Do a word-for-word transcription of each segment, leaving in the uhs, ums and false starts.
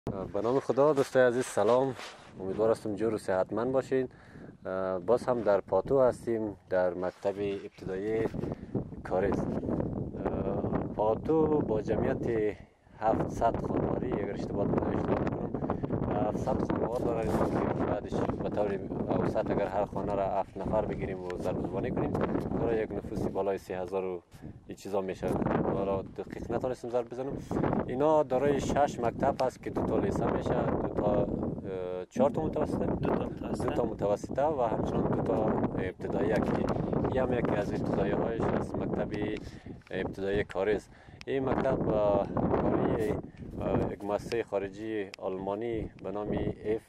به نام خدا. دوستای عزیز سلام، امیدوار هستم جور و صحتمند باشین. باز هم در پاتو هستیم، در مکتب ابتدایی کاریز. پاتو با جمعیت هفتصد خانواری، اگر اشتباه نکنم هفتصد خانوار داره که بعدش به طور اوسط اگر هر خانه را هفت نفر بگیریم و ضرب زبانی کنیم داره یک نفوسی بالای سه هزار و این چیزا میشه. حالا دقیق نتونستم ضرب بزنم. اینا دارای شش مکتب هست که دو تا لیسه میشه، دو تا چهار تا متوسطه، دو تا متوسطه, دو تا متوسطه و همچنان دو تا ابتدایی که هم یکی از ابتدایی هایش از مکتب ابتدایی کاریز. این مکتب کاری یک مؤسسه خارجی آلمانی به نام اف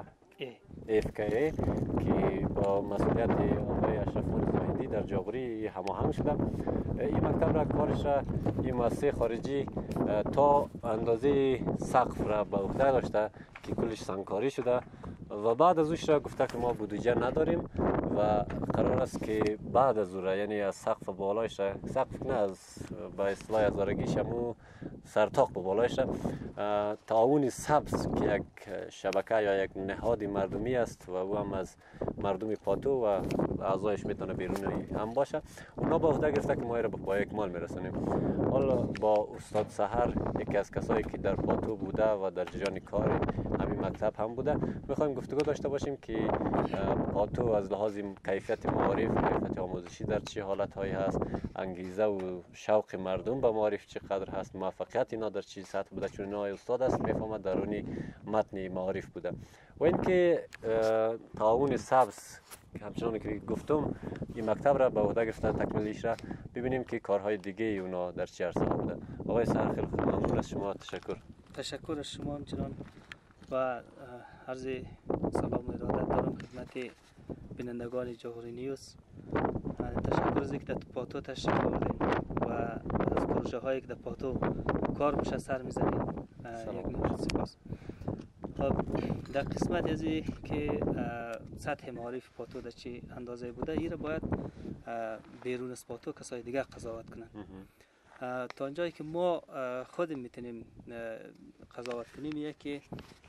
کی که با مسئولیت آقای اشرف زاهدی در جاغوری هماهنگ شده. این مکتب را کارش را این مؤسسه خارجی تا اندازه سقف را به عهده داشته که کلش سنگکاری شده و بعد از اوش را گفته که ما بودجه نداریم و قرار است که بعد از او را، یعنی از سقف بالایش را، سقف نه از به اصطلاح هزارگیش همو سرتاق به بالایش را، تعاون سبز که یک شبکه یا یک نهاد مردمی است و او هم از مردم پاتو و اعضایش میتونه بیرونی هم باشه، اونا با عهده گرفته که ما را با اکمال میرسونیم. حالا با استاد سحر، یکی از کسایی که در پاتو بوده و در جریان کار همین مکتب هم بوده، میخوایم گفتگو داشته باشیم که پاتو از لحاظ کیفیت معارف، کیفیت آموزشی در چه حالت هایی هست، انگیزه و شوق مردم به معارف چقدر هست، موفقیت اینا در چه سطح بوده، چون اینا استاد است میفهمه درونی متن معارف بوده. و اینکه تعاون سبز که همچنان که گفتم این مکتب را به عهده گرفتن تکمیلیش را، ببینیم که کارهای دیگه اونا در چه عرصه بوده. آقای سحر خیلی ممنون از شما. تشکر. تشکر از شما همچنان و عرض سلام و ارادت دارم خدمت بینندگان جاغوری نیوز. تشکر از اینکه در پاتو تشریف آوردین و از پروژه هایی که در پاتو کار میشه سر میزنین. یک نوع سپاس. در قسمت از که سطح معارف پاتو در چه اندازه بوده، این را باید بیرون از پاتو کسای دیگه قضاوت کنن. تا اینجایی که ما خود میتونیم قضاوت کنیم یه که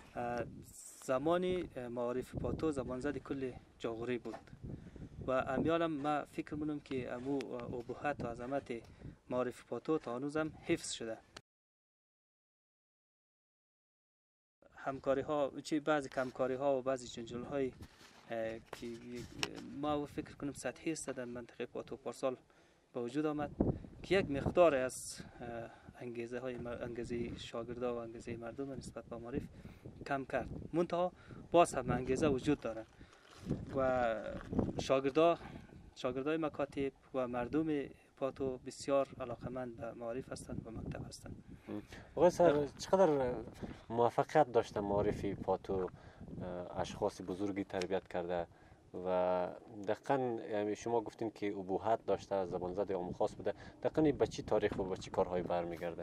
زمانی معارف پاتو زمان زد کل جاغوری بود و امیالم ما فکر منم که امو ابهت و عظمت معارف پاتو تا هنوزم حفظ شده. همکاری ها چی بعضی کمکاری ها و بعضی جنجال های که ما فکر کنم سطحی است در منطقه پاتو پارسال به وجود آمد که یک مقدار از انگیزه های انگیزه شاگردا و انگیزه مردم نسبت به معارف کم کرد. منتها باز هم انگیزه وجود داره و شاگردا شاگردای مکاتب و مردم پاتو بسیار علاقمند به معارف هستند و مکتب هستند. آقای سر، چقدر موفقیت داشته معارف پاتو؟ اشخاص بزرگی تربیت کرده و دقیقاً شما گفتین که ابهت داشته، زبان زد عام خاص بوده. دقیقاً به چی تاریخ و به چی کارهایی برمیگرده؟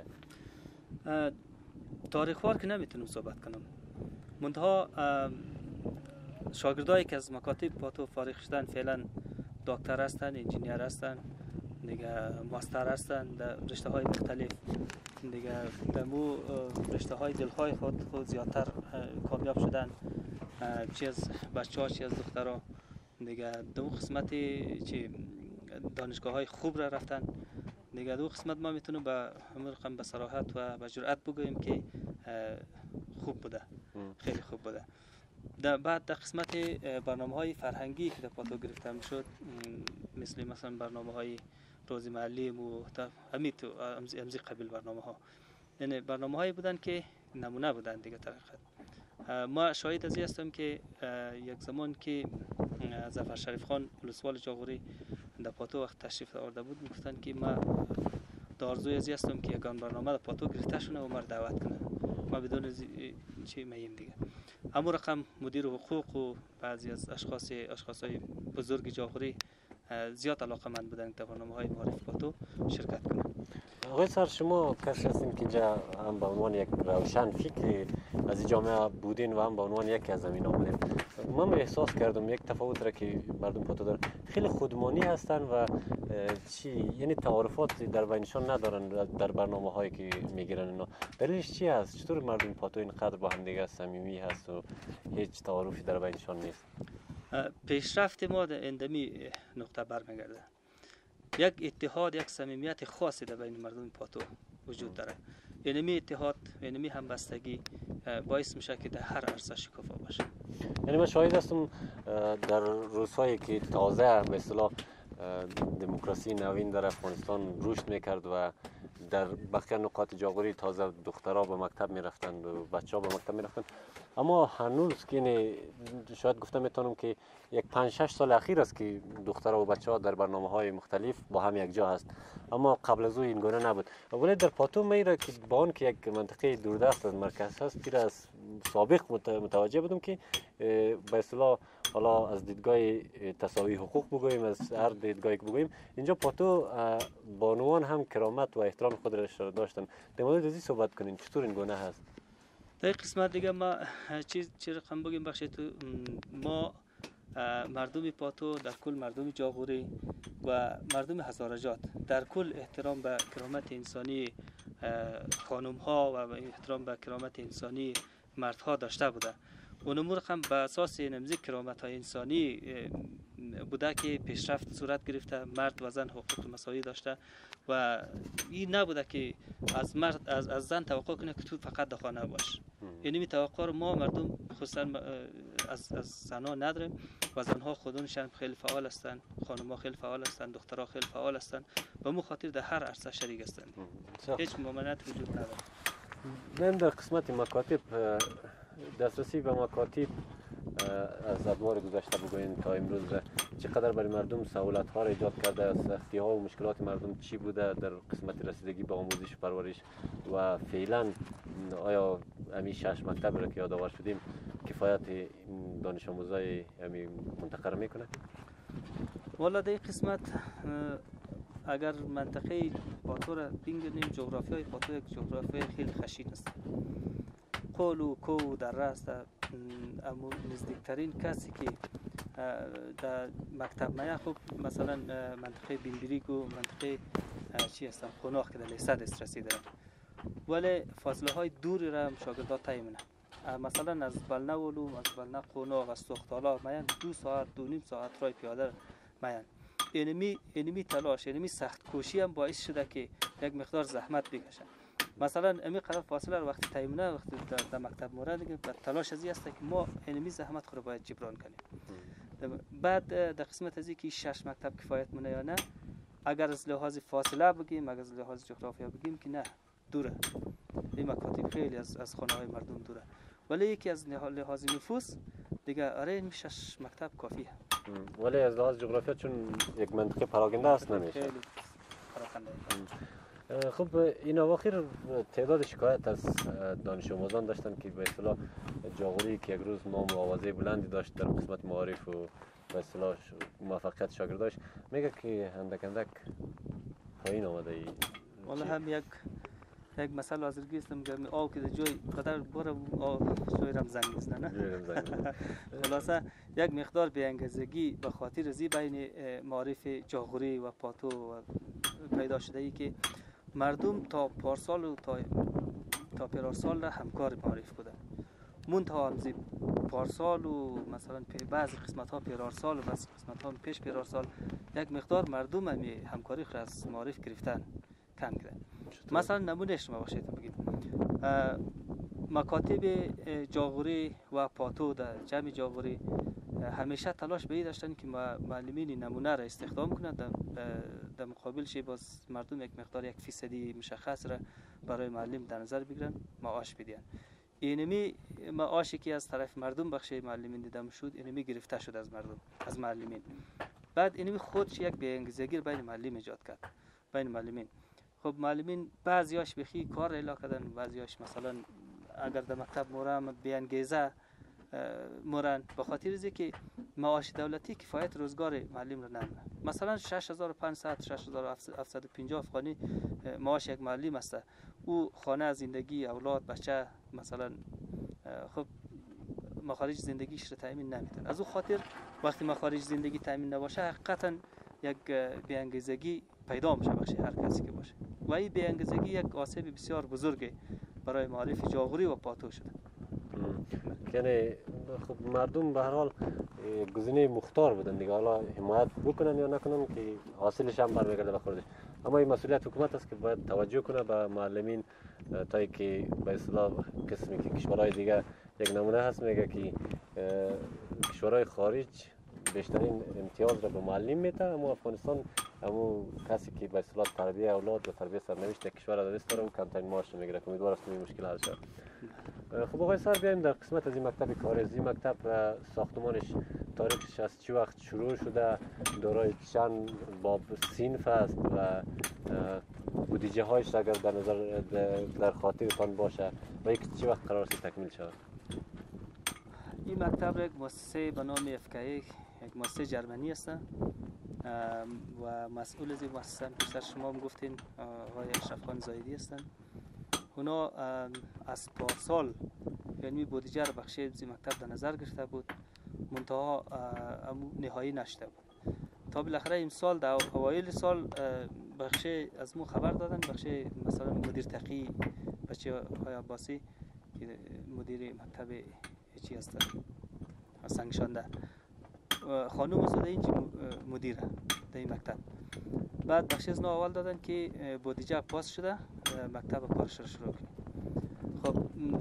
تاریخ وار که نمیتونم صحبت کنم. منتها شاگردایی که از مکاتب پاتو فارغ شدن فعلا دکتر هستن، انجینیر هستن، دیگه ماستر هستن در رشته های مختلف، دیگه در مو رشته های دل های خود خود زیادتر کامیاب شدن، چی از بچه ها چی از دخترها، دیگه دو قسمت چی دانشگاه های خوب را رفتن. دیگه دو قسمت ما میتونیم به همون رقم به صراحت و به جرأت بگوییم که خوب بوده، خیلی خوب بوده. در بعد در قسمت برنامه های فرهنگی که در پاتو گرفته میشد، مثل مثلا برنامه های روز محلی و همین تو امزی قبیل برنامه ها، یعنی برنامه هایی بودن که نمونه بودن دیگه. طریقت ما شاهد از این هستم که یک زمان که ظفر شریف خان ولسوال جاغوری در پاتو وقت تشریف آورده بود، میگفتن که ما دارزوی از این هستم که یگان برنامه در پاتو گرفته شونه و ما رو دعوت کنه، ما بدون چی میم دیگه. همون رقم مدیر حقوق و بعضی از اشخاص اشخاصای بزرگ جاغوری زیاد علاقمند بودن که برنامه‌های معارف پاتو شرکت کنند. آقای سر، شما کسی هستین که اینجا هم به عنوان یک روشن فکر از این جامعه بودین و هم به عنوان یکی از زمین آمدین. من احساس کردم یک تفاوت را که مردم پاتو دارن، خیلی خودمانی هستن و چی یعنی تعارفات در بینشان ندارن در برنامه هایی که میگیرن. اینا دلیلش چی است؟ چطور مردم پاتو اینقدر با هم دیگه صمیمی هست و هیچ تعارفی در بینشان نیست؟ پیشرفت ما اندمی نقطه برمیگرده. یک اتحاد، یک صمیمیت خاصی در بین مردم پاتو وجود داره. اینمی اتحاد، اینمی همبستگی باعث میشه که در هر عرصه شکوفا باشه. یعنی من شاهد هستم در روزهایی که تازه به اصطلاح دموکراسی نوین در افغانستان رشد میکرد و در بقیه نقاط جاغوری تازه دخترها به مکتب میرفتند و بچه‌ها به مکتب میرفتند، اما هنوز که شاید گفتم میتونم که یک پنج شش سال اخیر است که دخترها و بچه‌ها در برنامه‌های مختلف با هم یک جا هست، اما قبل از او این گونه نبود. ولی در پاتو میره که با اون که یک منطقه دوردست از مرکز هست، پیر از سابق متوجه بودم که به اصطلاح حالا از دیدگاه تساوی حقوق بگوییم، از هر دیدگاهی که بگوییم، اینجا پاتو بانوان هم کرامت و احترام خود را داشتن. در مورد ازی صحبت کنین، چطور این گونه هست؟ در قسمت دیگه ما چیز چی رقم بگیم بخشید تو، ما مردم پاتو در کل مردم جاغوری و مردم هزارجات در کل احترام به کرامت انسانی خانم ها و احترام به کرامت انسانی مردها داشته بوده. اون امور هم به اساس نمزی کرامت های انسانی بوده که پیشرفت صورت گرفته، مرد و زن حقوق مساوی داشته و این نبوده که از مرد از, از زن توقع کنه که تو فقط در خانه باش. یعنی می توقع رو ما مردم خصوصا از از زنها نداریم و زنها خودشون خیلی فعال هستند، خانم‌ها خیلی فعال هستند، دخترها خیلی فعال هستند و مو خاطر در هر عرصه شریک هستند. هیچ ممانعت وجود نداره. من در قسمت مکاتب دسترسی به مکاتب از ادوار گذشته بگوییم تا امروز چقدر برای مردم سهولت ها را ایجاد کرده، سختی ها و مشکلات مردم چی بوده در قسمت رسیدگی به آموزش و پرورش و فعلا آیا همین شش مکتب را که یادآور شدیم کفایت دانش آموزای همین منطقه میکنه؟ والا در این قسمت اگر منطقه پاتو را بینگریم، جغرافیای پاتو یک جغرافیای خیلی خشین است. قول و کو و در راست امو نزدیکترین کسی که در مکتب میه خوب مثلا منطقه بیندریگ و منطقه چی هستم خوناخ که در لیسه دسترسی دارن، ولی فاصله های دوری را شاگردها طی میکنن. مثلا از بلنولو، از بلنه قوناخ، از سوختالا میان دو ساعت دو نیم ساعت رای پیاده میان. اینمی اینمی تلاش، اینمی سخت کوشی هم باعث شده که یک مقدار زحمت بکشن. مثلا امی قدر فاصله رو وقتی تایمونه وقتی در, در مکتب مورد دیگه تلاش ازی است که ما اینمی زحمت خود باید جبران کنیم. بعد در قسمت ازی که شش مکتب کفایت مونه یا نه، اگر از لحاظ فاصله بگیم، اگر از لحاظ جغرافیا بگیم که نه دوره، این مکاتب خیلی از از خانه های مردم دوره، ولی یکی از لحاظ نفوس دیگه آره این شش مکتب کافیه. ولی از لحاظ جغرافیا چون یک منطقه پراکنده است نمیشه. خیلی پراکنده. خب این اواخر تعداد شکایت از دانش آموزان داشتن که به اصطلاح جاغوری که یک روز نام و آوازه بلندی داشت در قسمت معارف و به اصطلاح موفقیت شاگرداش، میگه که اندک اندک پایین آمده ای. والا هم یک یک مسئله حاضر گیستم گرمی آو که جای قدر باره آو شویرم زنگ میزنه نه. خلاصه یک مقدار بیانگیزگی به خاطر زی بین معارف جاغوری و پاتو و پیدا شده ای که مردم تا پارسال و تا تا پیرارسال را همکار معرف بودن. منتها همزی پارسال و مثلا بعضی قسمت ها پیرارسال و بعضی قسمت ها پیش پیرارسال یک مقدار مردم همی همکاری خود از معرف گرفتن کم کردن. مثلا نمونه شما باشید بگید مکاتب جاغوری و پاتو در جمع جاغوری همیشه تلاش به این داشتن که معلمین نمونه را استخدام کنند، در, در مقابل شی باز مردم یک مقدار یک فیصدی مشخص را برای معلم در نظر بگیرن، معاش بدین. اینمی معاشی که از طرف مردم بخش معلمین دیدم شد، اینمی گرفته شد از مردم، از معلمین. بعد اینمی خودش یک بیانگیزگی بین معلم ایجاد کرد، بین معلمین. خب معلمین بعضیاش بخی کار اعلا کردن، بعضیاش مثلا اگر در مکتب مورم بیانگیزه مورن به خاطر از که معاش دولتی کفایت روزگار معلم را نمیده. مثلا شش هزار و پانصد شش هزار و هفتصد و پنجاه افغانی معاش یک معلم است. او خانه، زندگی، اولاد، بچه مثلا خب مخارج زندگیش رو تامین نمیتونه. از او خاطر وقتی مخارج زندگی تامین نباشه حقیقتا یک بی‌انگیزگی پیدا میشه بخش هر کسی که باشه و این بی‌انگیزگی یک آسیب بسیار بزرگه برای معارف جاغوری و پاتو شده. یعنی خب مردم به هر حال گزینه مختار بودن دیگه، حالا حمایت بکنن یا نکنن که حاصلش هم برمیگرده به خودش، اما این مسئولیت حکومت است که باید توجه کنه به معلمین تا اینکه به اصطلاح قسمی که کشورهای دیگه یک نمونه هست میگه که کشورهای خارج بیشترین امتیاز را به معلم میده، اما افغانستان همون کسی که به اصطلاح تربیت اولاد و تربیت سرنوشت کشور را دست داره و کمترین معاش میگیره. امیدوار هستم این مشکل حل شود. خب آقای سر بیایم در قسمت از این مکتب کاری. این مکتب ساختمانش تاریخش از چه وقت شروع شده، دارای چند باب صنف است و بودجه هایش اگر در نظر در خاطرتان باشه و یک چه وقت قرار است تکمیل شود؟ این مکتب یک مؤسسه به نام اف کی یک مؤسسه جرمنی است و مسئول از این مؤسسه پیشتر شما هم گفتین آقای اشرف خان زایدی هستند. اونا از پارسال یعنی بودجه را بخش این مکتب در نظر گرفته بود، منتها نهایی نشده بود. تا بالاخره امسال در اوایل سال بخش از مو خبر دادن، بخش مثلا مدیر تقی بچه های عباسی که مدیر مکتب چی هست سنگشانده خانوم زده اینجا مدیره در این مکتب. بعد بخش از اول دادن که بودجه پاس شده مکتب کارش رو شروع کنه. خب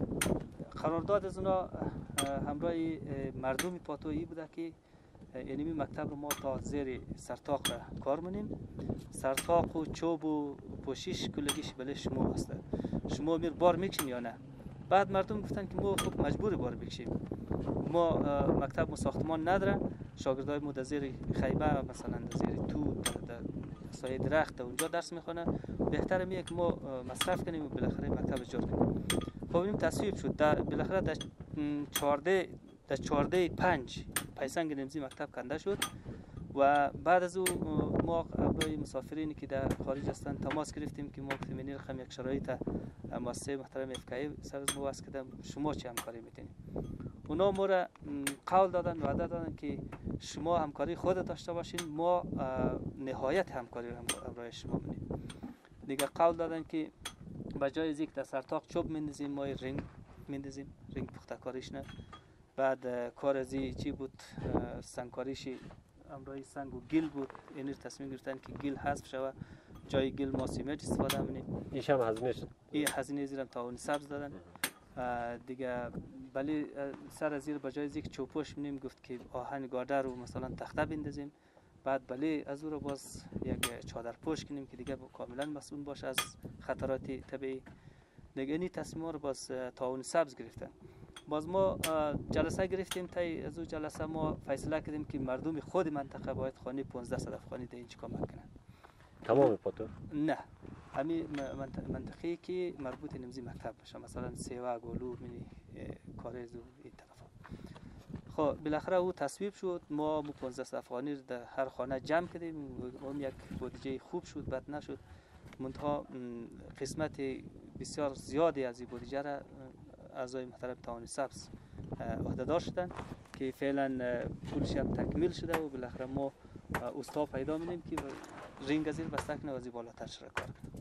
قرارداد از اونا همراه مردمی پاتویی بوده که یعنی مکتب رو ما تا زیر سرطاق کار منیم، سرطاق و چوب و پوشش کلگیش بله شما هسته، شما میر بار میکشین یا نه؟ بعد مردم گفتن که ما خب مجبور بار بکشیم، ما مکتب ما ساختمان نداره، شاگردای ما در زیر خیمه مثلا در زیر تو در سایه درخت اونجا درس میخونه، بهتره میگه که ما مصرف کنیم و بالاخره مکتب اجاره کنیم. خب این تصویب شد. در بالاخره در چهارده در چهارده پنج پیسنگ نمزی مکتب کنده شد و بعد از او ما برای مسافرینی که در خارج هستند تماس گرفتیم که ما گفتیم رقم یک شرایط مؤسسه محترم اف کی سر از ما واسه کردم، شما چه همکاری میتونید؟ اونا ما را قول دادن و وعده دادن که شما همکاری خود داشته باشین، ما نهایت همکاری رو برای شما می‌کنیم. دیگه قول دادن که به جای از یک در سرطاق چوب میندازیم ما رنگ میندازیم، رنگ پخته کاریش نه. بعد کار از چی بود سنگکاریش امرای سنگ و گل بود، این تصمیم گرفتن که گل حذف شود، جای گل ما سیمنت استفاده کنیم. ایش هم هزینه شد. این هزینه زیرم تعاون سبز دادن. دیگه ولی سر از زیر به جای یک چوپوش منیم گفت که آهن گارده رو مثلا تخته بندازیم، بعد ولی از او رو باز یک چادر پوش کنیم که دیگه کاملا مسئول باشه از خطرات طبیعی. دیگه این تصمیم رو باز تعاون سبز گرفتن. باز ما جلسه گرفتیم، تا از او جلسه ما فیصله کردیم که مردم خود منطقه باید خانه پانزده صد افغانی ده اینجا کمک کنن. تمام پاتو؟ نه، همین منطقه‌ای که مربوط نمزی مکتب باشه، مثلا سیوا، گلو، منی کارز و این طرفا. خب بالاخره او تصویب شد، ما مو پانزده صد افغانی در هر خانه جمع کردیم، اون یک بودجه خوب شد، بد نشد. منتها قسمت بسیار زیادی از این بودجه را اعضای محترم تعاون سبز عهدهدار شدن که فعلا پولش هم تکمیل شده و بالاخره ما استا پیدا می‌کنیم که رنگ از این بسته کنه و از این بالاتر شده کار کنه.